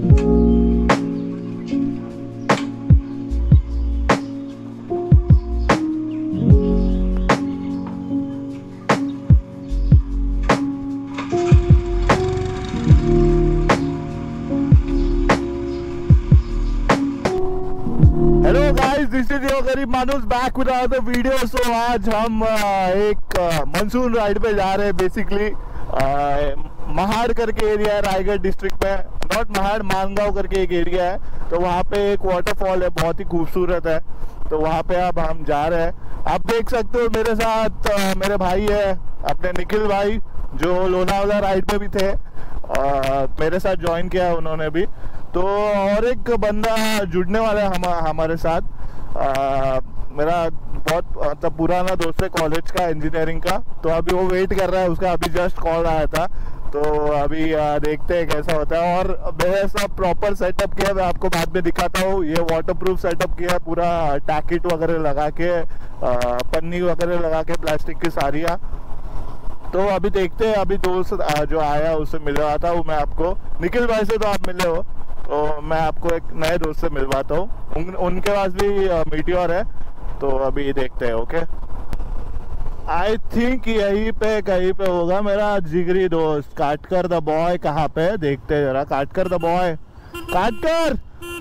This is your गरीब मानुस back with another video. So आज हम एक मानसून राइड पे जा रहे हैं। बेसिकली महाड़ करके एरिया है रायगढ़ डिस्ट्रिक्ट में, नॉट महाड़, मानगांव करके एक एरिया है। तो वहाँ पे एक वाटरफॉल है, बहुत ही खूबसूरत है। तो वहाँ पे अब हम जा रहे हैं। आप देख सकते हो मेरे साथ मेरे भाई है अपने निखिल भाई, जो लोनावाला राइड पे भी थे, मेरे साथ ज्वाइन किया है उन्होंने भी। तो और एक बंदा जुड़ने वाला है हमारे साथ, मेरा बहुत मतलब पुराना दोस्त है कॉलेज का, इंजीनियरिंग का। तो अभी वो वेट कर रहा है, उसका अभी जस्ट कॉल आया था। तो अभी देखते हैं कैसा होता है। और मैंने सब प्रॉपर सेटअप किया, मैं आपको बाद में दिखाता हूँ। ये वाटरप्रूफ सेटअप किया पूरा, टैकेट वगैरह लगा के, पन्नी वगैरह लगा के, प्लास्टिक की सारियाँ। तो अभी देखते हैं। अभी दोस्त जो आया उससे मिल रहा था, वो मैं आपको, निखिल भाई से तो आप मिले हो, तो मैं आपको एक नए दोस्त से मिलवाता हूँ। उनके पास भी मीटियोर है, तो अभी देखते हैं। ओके, आई थिंक यहीं पे कहीं पे होगा मेरा जिगरी दोस्त काटकर द बॉय। कहाँ पे है देखते हैं जरा। काटकर द बॉय, काटकर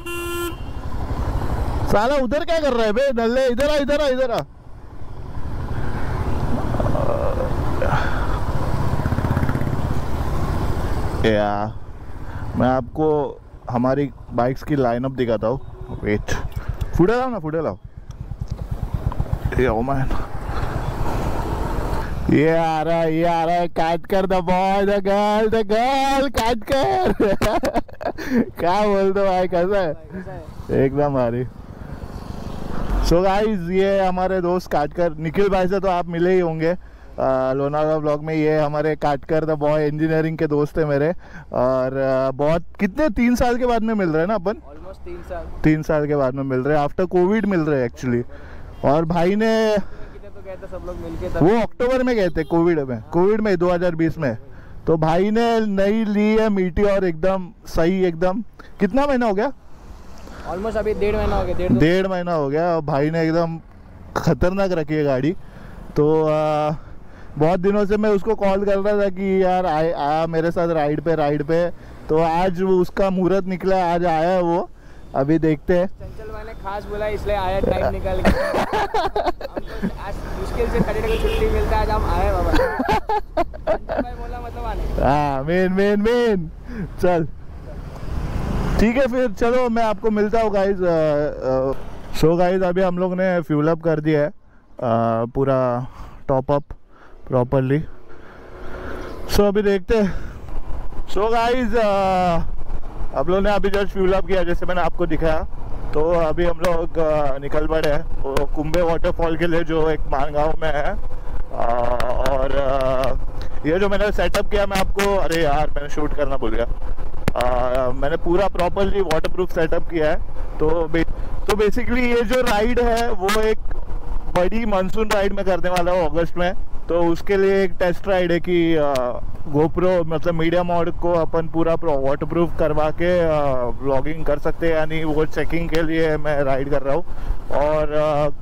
साला उधर क्या कर रहा है बे नल्ले? इधर आ, इधर आ, इधर आ। या मैं आपको हमारी बाइक्स की लाइनअप दिखाता हूँ। वेट, फुटे लाओ ना, फुटे लाओ। ये आ रहा है, ये आ रहा है। काट कर द बॉय, द गर्ल, काट कर। क्या बोल दो भाई, कैसा है? एकदम आ रही। सो गाइज, ये हमारे दोस्त काटकर, निखिल भाई से तो आप मिले ही होंगे लोनावाला ब्लॉग में। ये हमारे काटकर द बॉय इंजीनियरिंग के दोस्त है मेरे। और बहुत कितने 3 साल के बाद में मिल रहे हैं ना अपन, ऑलमोस्ट 3 साल के बाद में मिल रहे हैं। आफ्टर कोविड मिल रहे हैं एक्चुअली। और भाई ने तो गए थे सब लोग मिलके, वो अक्टूबर में गए थे कोविड में 2020 में। तो भाई ने नई ली है मीटियोर, एकदम सही, एकदम। कितना महीना हो गया? ऑलमोस्ट अभी 1.5 महीना हो गया। 1.5 महीना हो गया। और भाई ने एकदम खतरनाक रखी है गाड़ी। तो बहुत दिनों से मैं उसको कॉल कर रहा था कि यार आ मेरे साथ राइड पे। तो आज वो उसका मुहूर्त निकला, आज आया है वो। अभी देखते हैं। चंचल भाई ने खास बोला इसलिए आया, टाइम निकाल के। आज मुश्किल से खड़े को छुट्टी मिलता है, आज हम आए बाबा। चंचल भाई बोला मतलब आने। हाँ, मेन चल ठीक है फिर, चलो मैं आपको मिलता हूँ गाइज। सो गाइज, अभी हम लोग ने फ्यूल अप कर दिया है, पूरा टॉप अप प्रॉपरली। सो अभी देखते हैं। सो गाइज, आप लोगों ने अभी जस्ट फ्यूल अप किया जैसे मैंने आपको दिखाया। तो अभी हम लोग निकल पड़े हैं कुंभे वाटरफॉल के लिए, जो एक मानगांव में है। और ये जो मैंने सेटअप किया, मैं आपको, अरे यार मैंने शूट करना भूल गया। मैंने पूरा प्रॉपरली वाटरप्रूफ सेटअप किया है। तो बेसिकली ये जो राइड है वो एक बड़ी मानसून राइड में करने वाला हूँ अगस्त में। तो उसके लिए एक टेस्ट राइड है कि गोप्रो मतलब मीडिया मोड को अपन पूरा वाटरप्रूफ करवा के व्लॉगिंग कर सकते हैं, यानी वो चेकिंग के लिए मैं राइड कर रहा हूँ। और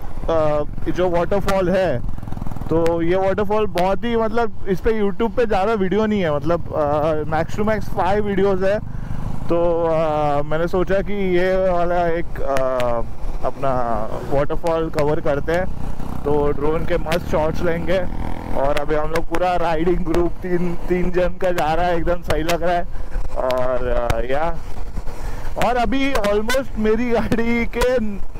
जो वाटरफॉल है, तो ये वाटरफॉल बहुत ही, मतलब इस पे यूट्यूब पे ज़्यादा वीडियो नहीं है, मतलब मैक्स टू मैक्स 5 वीडियोज़ है। तो मैंने सोचा कि ये वाला एक अपना वाटरफॉल कवर करते हैं। तो ड्रोन के मस्त शॉट्स लेंगे। और अभी हम लोग पूरा राइडिंग ग्रुप 3 जन का जा रहा है, एकदम सही लग रहा है। और अभी ऑलमोस्ट मेरी गाड़ी के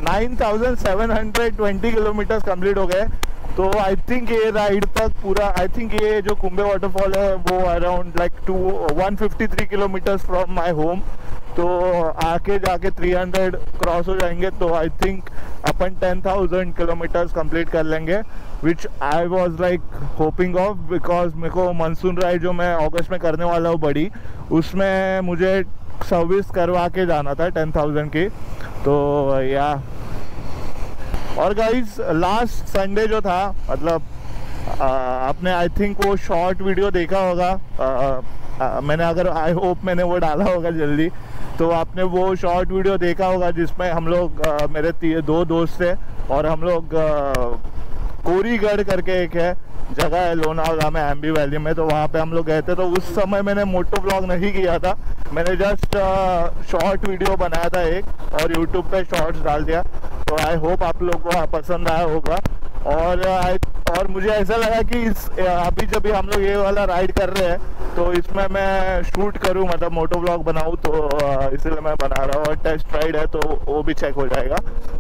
9720 किलोमीटर कंप्लीट हो गए। तो आई थिंक ये राइड तक पूरा, आई थिंक ये जो कुंभे वाटरफॉल है वो around like 153 kilometres from my home. तो आके जाके 300 क्रॉस हो जाएंगे। तो आई थिंक अपन 10,000 किलोमीटर्स कंप्लीट कर लेंगे, which I was like hoping off, because मेरे को मानसून राइड जो मैं अगस्त में करने वाला हूँ बड़ी, उसमें मुझे सर्विस करवा के जाना था 10,000 की। तो या और गाइज, लास्ट संडे जो था, मतलब आपने आई थिंक वो शॉर्ट वीडियो देखा होगा मैंने अगर आई होप मैंने वो डाला होगा जल्दी, तो आपने वो शॉर्ट वीडियो देखा होगा जिसमें हम लोग मेरे 2 दोस्त थे और हम लोग कोरीगढ़ करके एक है जगह है लोनावला में, एम्बी वैली में, तो वहाँ पे हम लोग गए थे। तो उस समय मैंने मोटो ब्लॉग नहीं किया था, मैंने जस्ट शॉर्ट वीडियो बनाया था एक और यूट्यूब पे शॉर्ट्स डाल दिया। तो आई होप आप लोग को पसंद आया होगा। और मुझे ऐसा लगा कि अभी जब भी हम लोग ये वाला राइड कर रहे हैं तो इसमें मैं शूट करूं, मतलब मोटो ब्लॉग बनाऊं, तो इसलिए मैं बना रहा हूँ। और टेस्ट राइड है तो वो भी चेक हो जाएगा।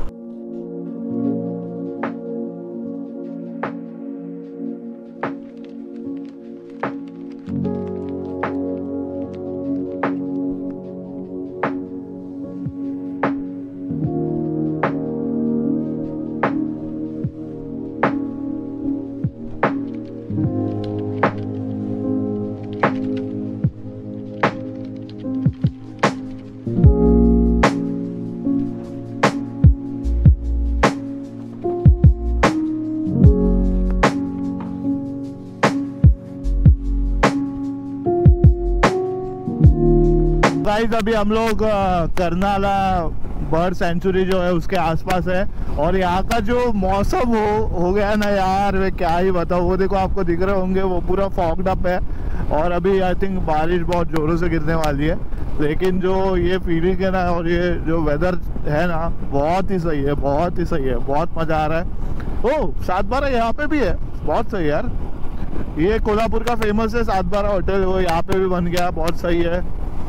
गाइस अभी हम लोग करनाला बर्ड सेंचुरी जो है उसके आसपास है और यहाँ का जो मौसम हो गया ना यार, मैं क्या ही बताऊँ। वो देखो आपको दिख रहे होंगे, वो पूरा फॉग्ड अप है और अभी आई थिंक बारिश बहुत ज़ोरों से गिरने वाली है। लेकिन जो ये फीलिंग है ना और ये जो वेदर है ना, बहुत ही सही है, बहुत ही सही है, बहुत मज़ा आ रहा है। ओह 7/12 यहाँ पे भी है, बहुत सही यार। ये कोल्हापुर का फेमस है 7/12 होटल, वो यहाँ पे भी बन गया, बहुत सही है।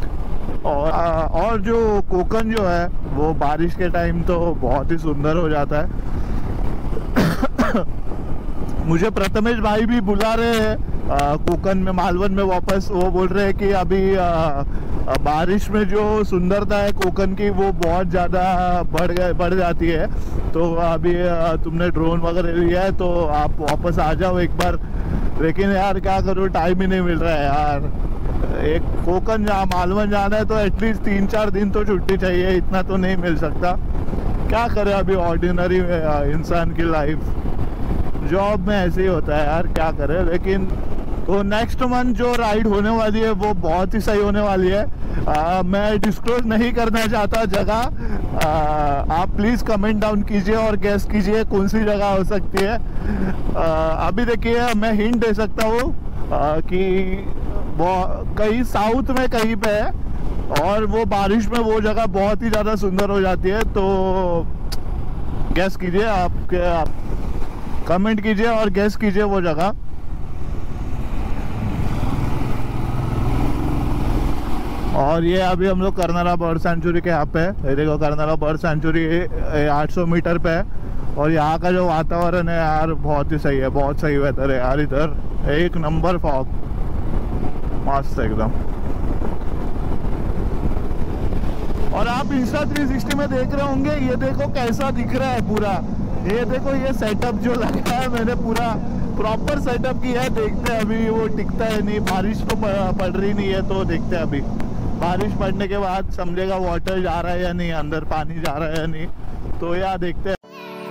और जो कोकन जो है वो बारिश के टाइम तो बहुत ही सुंदर हो जाता है। मुझे प्रथमेश भाई भी बुला रहे हैं कोकन में, मालवन में वापस। वो बोल रहे हैं कि अभी बारिश में जो सुंदरता है कोकन की वो बहुत ज़्यादा बढ़ जाती है। तो अभी तुमने ड्रोन वगैरह लिया है तो आप वापस आ जाओ एक बार। लेकिन यार क्या करूँ, टाइम ही नहीं मिल रहा है यार। एक कोकन मालवन जाना है तो एटलीस्ट 3-4 दिन तो छुट्टी चाहिए, इतना तो नहीं मिल सकता। क्या करे, अभी ऑर्डिनरी इंसान की लाइफ, जॉब में ऐसे ही होता है यार, क्या करे। लेकिन तो नेक्स्ट मंथ जो राइड होने वाली है वो बहुत ही सही होने वाली है। मैं डिस्क्लोज नहीं करना चाहता जगह, आप प्लीज़ कमेंट डाउन कीजिए और गेस कीजिए कौन सी जगह हो सकती है। अभी देखिए मैं हिंट दे सकता हूँ कि कहीं साउथ में कहीं पे है और वो बारिश में वो जगह बहुत ही ज़्यादा सुंदर हो जाती है। तो गैस कीजिए, आप कमेंट कीजिए और गैस कीजिए वो जगह। और ये अभी हम लोग करनाला बर्ड सेंचुरी के यहाँ पे है। ये देखो करनाला बर्ड सेंचुरी 800 मीटर पे है और यहाँ का जो वातावरण है यार बहुत ही सही है, बहुत सही वेदर है यार। इधर एक नंबर फॉग, मस्त एकदम। और आप इंस्टा 360 में देख रहे होंगे, ये देखो कैसा दिख रहा है पूरा। ये देखो ये सेटअप जो लगा है, मैंने पूरा प्रॉपर सेटअप किया है। देखते हैं अभी वो टिकता है नहीं, बारिश तो पड़ रही नहीं है, तो देखते हैं अभी बारिश पड़ने के बाद समझेगा वाटर जा रहा है या नहीं, अंदर पानी जा रहा है या नहीं। तो यार देखते हैं।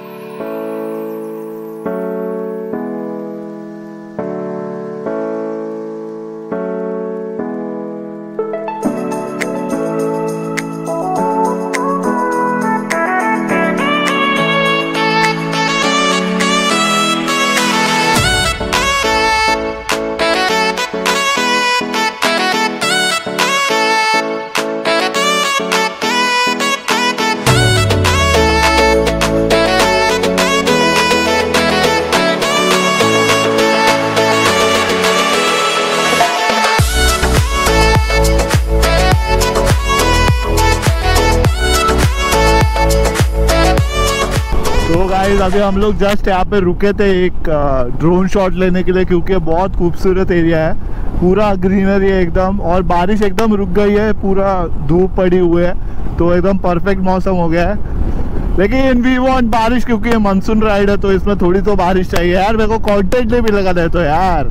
तो गाइस अभी हम लोग जस्ट यहाँ पे रुके थे एक ड्रोन शॉट लेने के लिए, क्योंकि बहुत खूबसूरत एरिया है, पूरा ग्रीनरी है एकदम। और बारिश एकदम रुक गई है, पूरा धूप पड़ी हुई है, तो एकदम परफेक्ट मौसम हो गया है। लेकिन वी वांट बारिश, क्योंकि ये मानसून राइड है तो इसमें थोड़ी तो बारिश चाहिए यार। मेरे को कंटेंट नहीं भी लगा दे तो यार।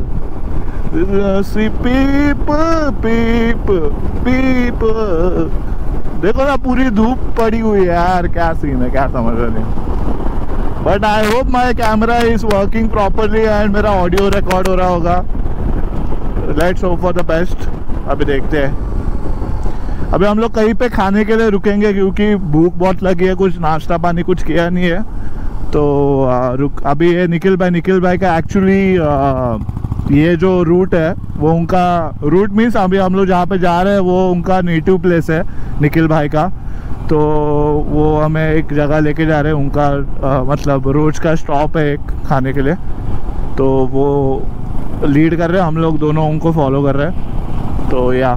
पीप पीप पीप, देखो ना पूरी धूप पड़ी हुई है यार, क्या सीन है, क्या समझ रहे नहीं। But I hope my camera is working properly and मेरा ऑडियो रिकॉर्ड हो रहा होगा। Let's hope for the best. अभी देखते हैं। अभी हम लोग कहीं पे खाने के लिए रुकेंगे क्योंकि भूख बहुत लगी है, कुछ नाश्ता पानी कुछ किया नहीं है। तो रुक अभी ये निखिल भाई का एक्चुअली ये जो रूट है वो उनका रूट मीन्स अभी हम लोग जहाँ पे जा रहे हैं वो उनका नेटिव प्लेस है निखिल भाई का। तो वो हमें एक जगह लेके जा रहे हैं, उनका मतलब रोज का स्टॉप है एक खाने के लिए। तो वो लीड कर रहे हैं, हम लोग दोनों उनको फॉलो कर रहे हैं। तो या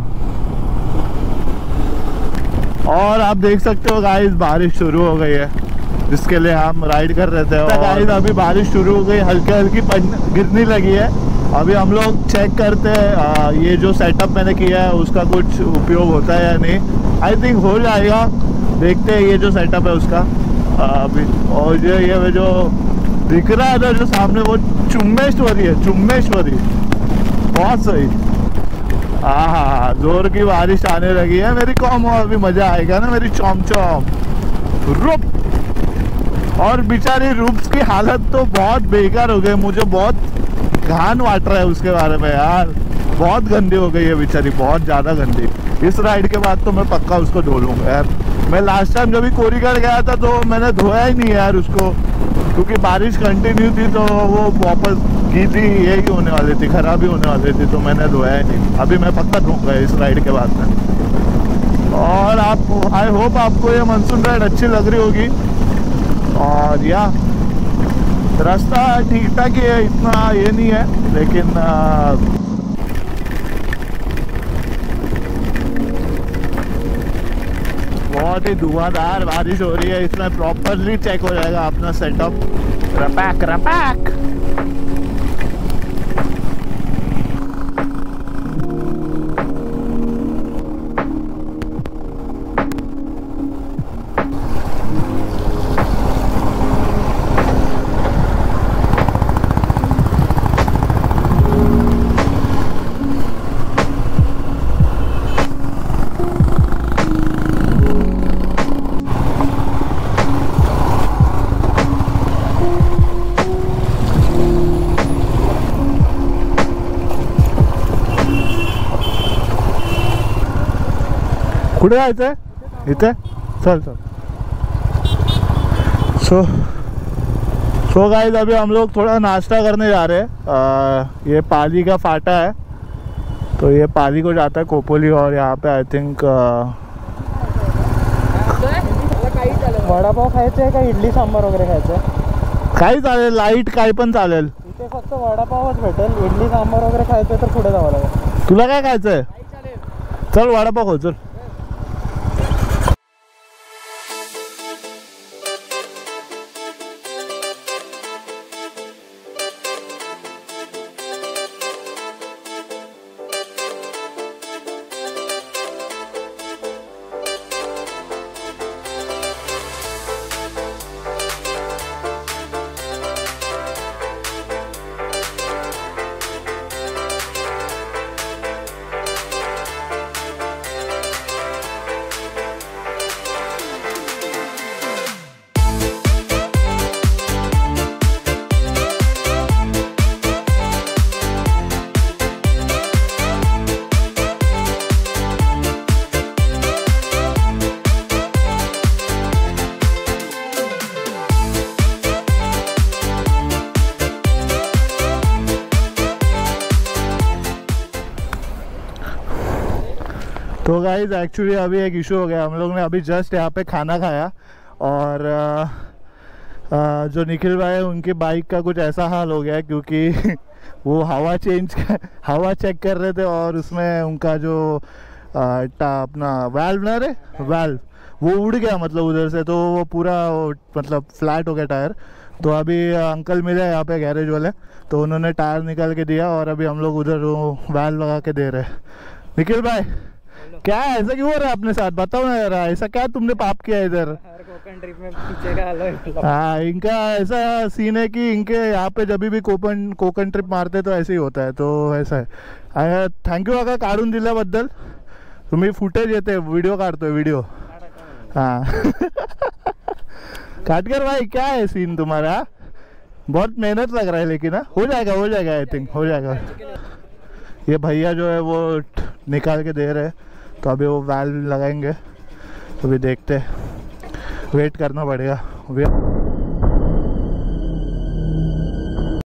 और आप देख सकते हो गाइस बारिश शुरू हो गई है जिसके लिए हम राइड कर रहे थे। और गाइस अभी बारिश शुरू हो गई, हल्की हल्की गिरने लगी है। अभी हम लोग चेक करते हैं ये जो सेटअप मैंने किया है उसका कुछ उपयोग होता है या नहीं। आई थिंक हो जाएगा, देखते हैं ये जो सेटअप है उसका अभी। और ये जो दिख रहा है ना जो सामने वो चुम्बेश्वरी है, चुम्बेश्वरी बहुत सही। हाँ जोर की बारिश आने लगी है मेरी कॉम, अभी मजा आएगा ना मेरी चौम चौम रूप। और बेचारी रूप्स की हालत तो बहुत बेकार हो गई, मुझे बहुत घान वाट रहा है उसके बारे में यार। बहुत गंदी हो गई है बेचारी, बहुत ज़्यादा गंदी। इस राइड के बाद तो मैं पक्का उसको धो लूँगा यार। मैं लास्ट टाइम जब भी कोरीगढ़ गया था तो मैंने धोया ही नहीं यार उसको, क्योंकि बारिश कंटिन्यू थी तो वो वापस गीली यही होने वाली थी, खराब ही होने वाली थी, तो मैंने धोया ही नहीं। अभी मैं पक्का धोऊंगा इस राइड के बाद में। और आप आई होप आपको ये मानसून राइड अच्छी लग रही होगी। और या रास्ता ठीक ठाक ही है, इतना ये नहीं है, लेकिन बहुत ही धुआंधार बारिश हो रही है। इसमें प्रॉपरली चेक हो जाएगा अपना सेटअप। रपैक रपैक। कुठे जायचंय इथे? चल चल। सो गाइस अभी हम लोग थोड़ा नाश्ता करने जा रहे हैं। ये पाली का फाटा है, तो ये पाली को जाता है खोपोली। और यहाँ पे आई थिंक वडापाव खायचं आहे का इडली सांबार वगैरे खायचं आहे? काही चालेल, लाईट काही पण चालेल। इथे फक्त वडापावच भेटेल, इडली सांबार वगैरे खायचं तर पुढे जावं लागेल। तुला काय खायचंय? चल वडापाव खाऊ चल। तो गाइस एक्चुअली अभी एक इशू हो गया। हम लोग ने अभी जस्ट यहाँ पे खाना खाया और जो निखिल भाई है उनकी बाइक का कुछ ऐसा हाल हो गया क्योंकि वो हवा चेक कर रहे थे और उसमें उनका जो अपना वाल्व ना रे वाल्व वो उड़ गया, मतलब उधर से, तो वो पूरा मतलब फ्लैट हो गया टायर। तो अभी अंकल मिले यहाँ पे गैरेज वाले, तो उन्होंने टायर निकाल के दिया और अभी हम लोग उधर वो वाल्व लगा के दे रहे हैं। निखिल भाई क्या है, ऐसा क्यों हो रहा है अपने साथ, बताओ ना यार, ऐसा क्या तुमने पाप किया इधर? कोकण ट्रिप में पीछे का हाल। हाँ इनका ऐसा सीन है कि इनके यहाँ पे जब भी कोकण ट्रिप मारते तो ऐसे ही होता है, तो ऐसा है। थँक्यू काका काढून दिल्याबद्दल। तुम्ही फुटेज येते, व्हिडिओ काढतोय व्हिडिओ। हाँ काटकर भाई क्या है सीन तुम्हारा, बहुत मेहनत लग रहा है लेकिन हो जाएगा आई थिंक हो जाएगा। ये भैया जो है वो निकाल के दे रहे हैं, तो अभी वो वाल्व लगाएंगे, तो अभी देखते, वेट करना पड़ेगा।